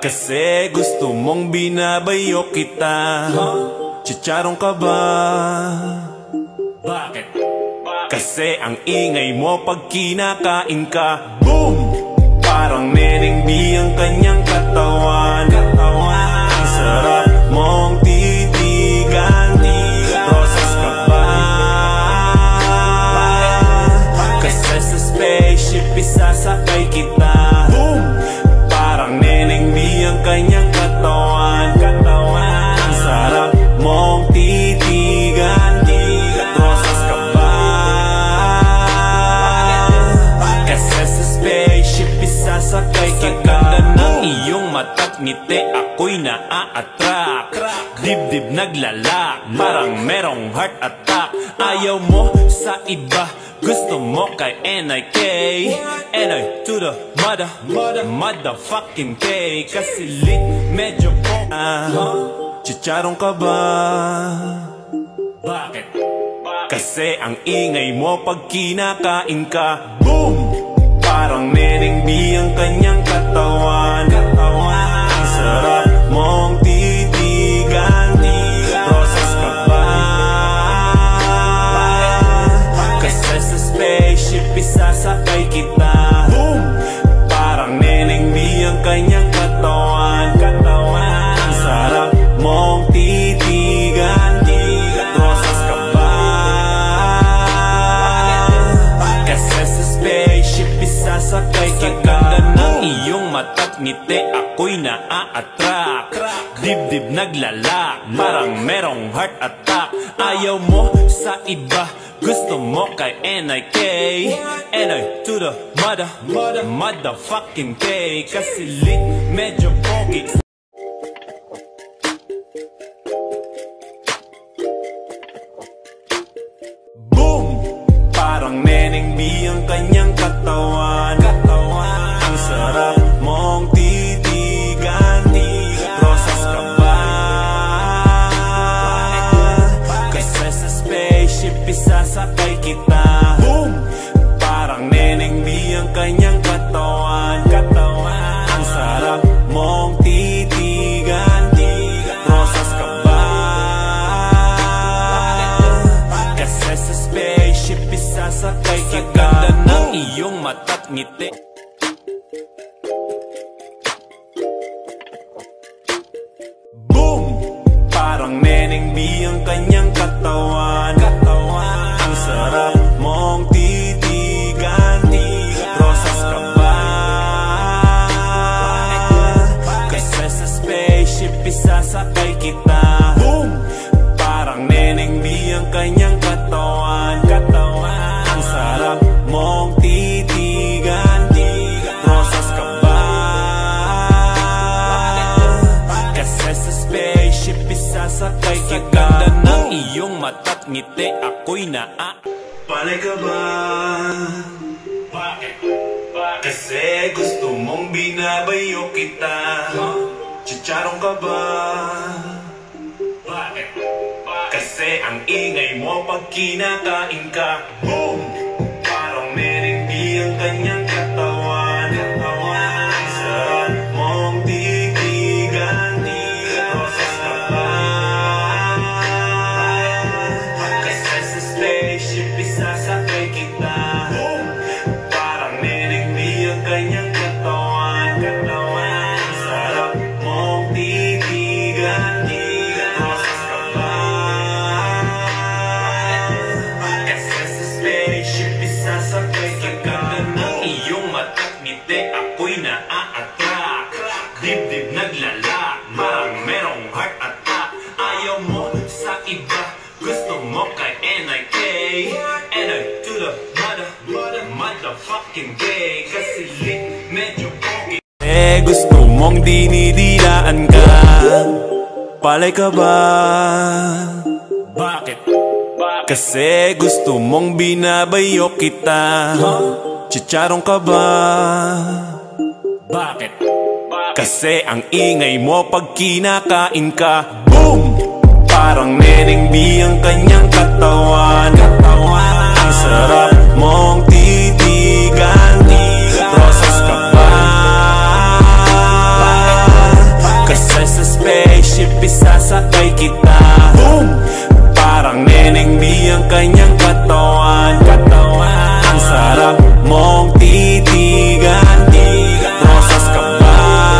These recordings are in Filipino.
Kasi gusto mong binabayo kita. Chicharong ka ba? Bakit? Kasi ang ingay mo pag kinakain ka. Boom! Parang Neneng B ang kanyang katawan. Ang sarap mong titigan. Rosas ka ba? Kasi sa spaceship isasakay kita. Boom! Parang Neneng B ang kanyang katawan. Ang sarap mong titigan. Rosas ka ba? Kasi sa spaceship isasakay kita. Ganda ng iyong mata't ngiti, ako'y naa-attract. Dibdib naglalak, parang merong heart attack. Ayaw mo sa iba, gusto mo kay NIK. NI to the motherfucking K. Kasi lit, medyo po Chicharong ka ba? Bakit? Kasi ang ingay mo pag kinakain ka. Boom! Parang Neneng B ang kanyang katawan. Ang sarap mong titigan. Rosas ka ba? Kasi sa spaceship isasakay kita. Boom! Parang Neneng B ang kanyang katawan. Ang sarap mong titigan. Rosas ka ba? Kasi sa spaceship isasakay kita. Ganda ng iyong mata't ngiti, ako'y naa-attract. Dibdib naglalak, parang merong heart attack. Ayaw mo sa iba, gusto mo kay NIK. NI to the motherfucking K. Kasi lit, medyo pogi. Boom! Parang Neneng B ang kanyang katawan. Ang sarap mong titigan. Rosas ka ba? Kasi sa spaceship isasakay kita. Boom! Parang Neneng B ang kanyang katawan. Ang sarap mong titigan. Rosas ka ba? Kasi sa spaceship isasakay kita. Ganda ng iyong mata't ngiti. Boom! Parang Neneng B ang kanyang katawan. Ang sarap mong titigan. Rosas ka ba? Kasi sa spaceship isasakay kita. Boom! Parang Neneng B ang kanyang katawan. Ang sarap mong titigan. Rosas ka ba? Kasi sa spaceship isasakay kita. Ganda ng iyong mata't ngiti, ako'y Palay ka ba? Bakit? Kasi gusto mong binabayo kita. Chicharong ka ba? Bakit? Kasi ang ingay mo pag kinakain ka. Boom! Parang Neneng B ang kanyang katawan. Ang sarap mong titigan. Rosas ka ba? Kasi sa spaceship isasakay kita. Boom! Parang Neneng B ang kanyang katawan. Ang sarap mong titigan. Rosas ka ba? Kasi sa spaceship isasakay kita. Ganda ng iyong mata't ngiti, ako'y naa-attract. Dibdib naglalak, parang merong heart attack. Ayaw mo sa iba, gusto mo kay NIK. NI to the motherfucking K. Kasi lit, medyo pogi. Gusto mong dinidilaan ka. Palay ka ba? Bakit? Kasi gusto mong binabayo kita. Chicharong ka ba? Bakit? Kasi ang ingay mo pag kinakain ka. Boom! Parang Neneng B ang kanyang katawan. Ang sarap mong titigan. Rosas ka ba? isasakay kita. Boom! Parang Neneng B ang kanyang katawan. Ang sarap mong titigan. Rosas ka ba?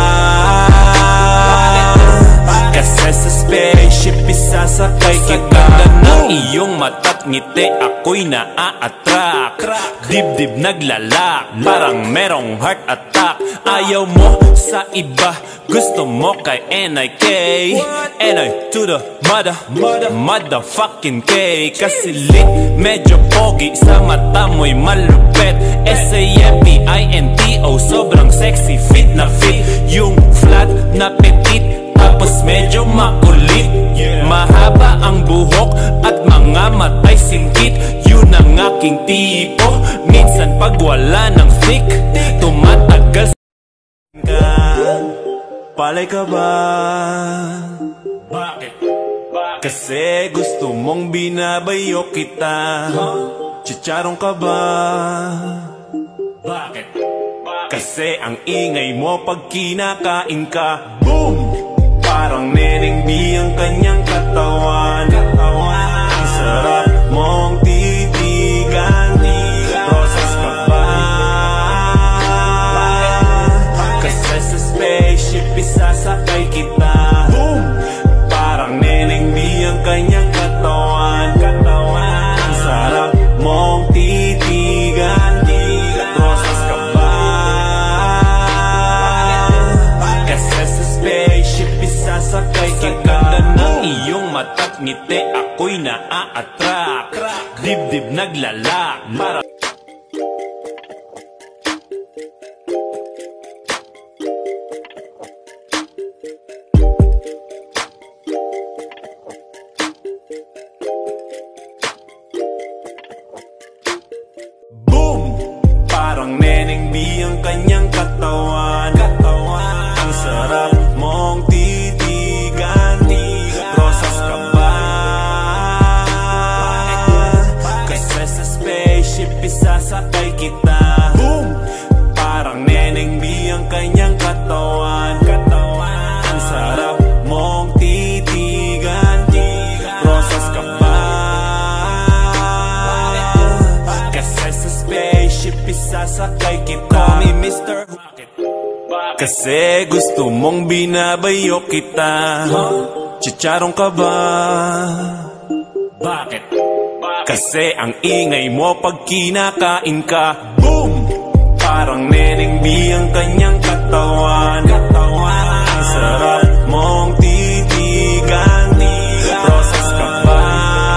Kasi sa spaceship isasakay kita. Ganda ng iyong mata't ngiti, ako'y naa-attract. Dibdib naglalak, parang merong heart attack. Ayaw mo sa iba, gusto mo kay NIK. NI to the motherfucking K. Kasi lit, medyo pogi, sa mata mo'y malupet. SAMPINTO, sobrang sexy, fit na fit. Yung flat na petit, tapos medyo makulit. Mahaba ang buhok at mga matay singkit. Yun ang aking tipo. Minsan pag wala ng thick, tumatagal ka. Palay ka ba? Bakit? Kasi gusto mong binabayo kita. Chicharong ka ba? Bakit? Kasi ang ingay mo pag kinakain ka. Boom! Parang Neneng B ang kanyang katawan. Ang sarap mong titigan. Rosas ka ba? Kasi sa spaceship isasakay kita. Boom! Parang Neneng B ang kanyang katawan. Ang sarap mong titigan. Rosas ka ba? Kasi sa spaceship isasakay kita. Ganda ng iyong mata't ngiti, ako'y naa-attract. Dibdib naglalak, para boom! Parang Neneng B ang kanyang katawan. Ang sarap mong titigan. Rosas ka ba? Kasi sa spaceship isasakay kita. Boom! Parang Neneng B ang kanyang katawan. Ang sarap mong titigan. Rosas ka ba? Kasi sa spaceship isasakay kita. Call me Mr. Kasi gusto mong binabayo kita. Chicharong ka ba? Bakit? Kasi ang ingay mo pag kinakain ka. Boom! Parang Neneng B ang kanyang katawan. Ang sarap mong titigan. Rosas ka ba?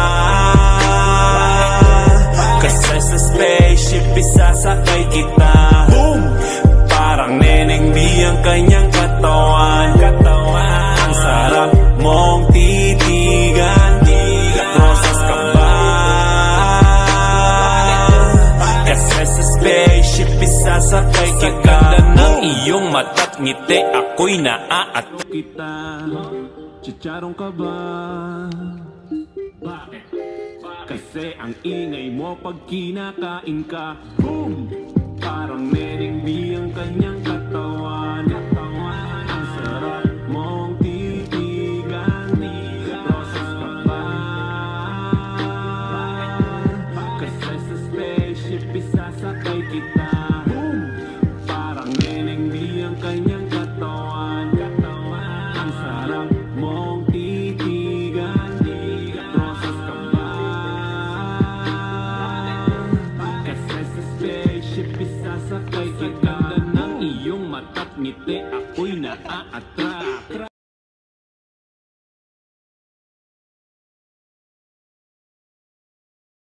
Kasi sa spaceship isasakay kita. Boom! Parang Neneng B ang kanyang katawan. Ang sarap mong titigan. Rosas ka ba? Kasi sa spaceship isasakay kita. Ganda ng iyong mata't ngiti, ako'y naa-attract kita. Chicharong ka ba? Bakit? Kasi ang ingay mo pag kinakain ka. Boom! Parang Neneng B ang kanyang katawan. Ang sarap mong titigan. Rosas ka ba? Kasi sa spaceship isasakay kita. Boom! Parang Neneng B ang kanyang katawan. Ang sarap mong titigan. Rosas ka ba? Kasi sa spaceship isasakay kita. Ganda ng iyong mata't ngiti, ako'y naa-attract.